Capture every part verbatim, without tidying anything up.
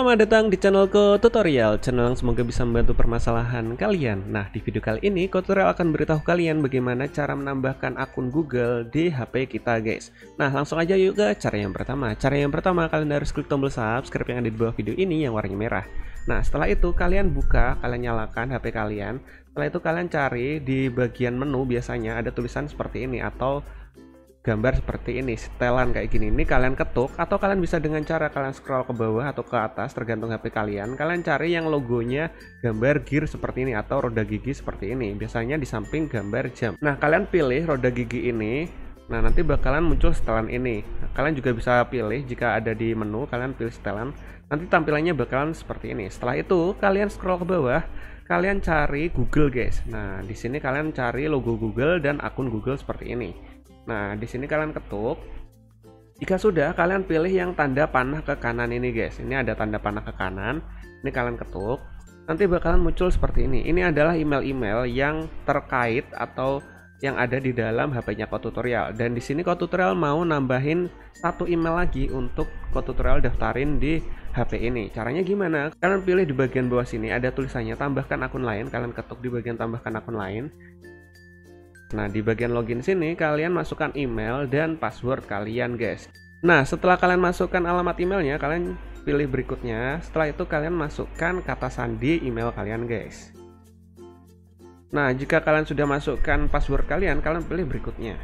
Selamat datang di channelku Tutorial, channel yang semoga bisa membantu permasalahan kalian. Nah, di video kali ini Tutorial akan beritahu kalian bagaimana cara menambahkan akun Google di H P kita, guys. Nah, langsung aja yuk ke cara yang pertama. Cara yang pertama, kalian harus klik tombol subscribe yang ada di bawah video ini yang warnanya merah. Nah, setelah itu kalian buka, kalian nyalakan H P kalian. Setelah itu kalian cari di bagian menu, biasanya ada tulisan seperti ini atau gambar seperti ini, setelan kayak gini. Ini kalian ketuk, atau kalian bisa dengan cara kalian scroll ke bawah atau ke atas tergantung H P kalian. Kalian cari yang logonya gambar gear seperti ini atau roda gigi seperti ini, biasanya di samping gambar jam. Nah, kalian pilih roda gigi ini. Nah, nanti bakalan muncul setelan ini. Nah, kalian juga bisa pilih jika ada di menu, kalian pilih setelan. Nanti tampilannya bakalan seperti ini. Setelah itu kalian scroll ke bawah, kalian cari Google, guys. Nah, di sini kalian cari logo Google dan akun Google seperti ini. Nah, di sini kalian ketuk. Jika sudah, kalian pilih yang tanda panah ke kanan ini, guys. Ini ada tanda panah ke kanan. Ini kalian ketuk. Nanti bakalan muncul seperti ini. Ini adalah email-email yang terkait atau yang ada di dalam H P-nya Tutorial. Dan di sini Tutorial mau nambahin satu email lagi untuk Tutorial daftarin di H P ini. Caranya gimana? Kalian pilih di bagian bawah sini ada tulisannya tambahkan akun lain. Kalian ketuk di bagian tambahkan akun lain. Nah, di bagian login sini kalian masukkan email dan password kalian, guys. Nah, setelah kalian masukkan alamat emailnya, kalian pilih berikutnya. Setelah itu kalian masukkan kata sandi email kalian, guys. Nah, jika kalian sudah masukkan password kalian, kalian pilih berikutnya.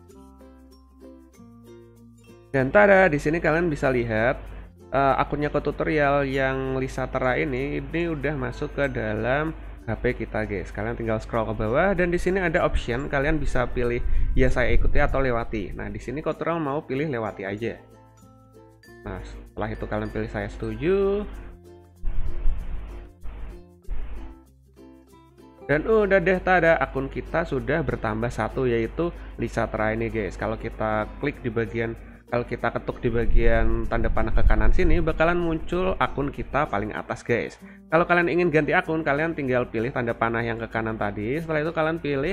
Dan tada, di sini kalian bisa lihat uh, akunnya Tutorial yang Lisa Tera ini ini udah masuk ke dalam H P kita, guys. Kalian tinggal scroll ke bawah dan di sini ada option, kalian bisa pilih ya saya ikuti atau lewati. Nah, di sini Tutorial mau pilih lewati aja. Nah, setelah itu kalian pilih saya setuju. Dan udah deh, tada, akun kita sudah bertambah satu, yaitu Lisa Tera ini, guys. Kalau kita klik di bagian Kalau kita ketuk di bagian tanda panah ke kanan sini, bakalan muncul akun kita paling atas, guys. Kalau kalian ingin ganti akun, kalian tinggal pilih tanda panah yang ke kanan tadi. Setelah itu kalian pilih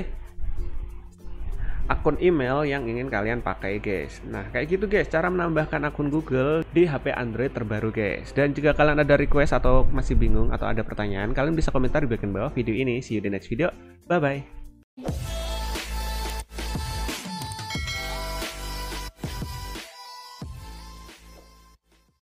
akun email yang ingin kalian pakai, guys. Nah, kayak gitu, guys, cara menambahkan akun Google di H P Android terbaru, guys. Dan jika kalian ada request atau masih bingung atau ada pertanyaan, kalian bisa komentar di bagian bawah video ini. See you di next video. Bye-bye.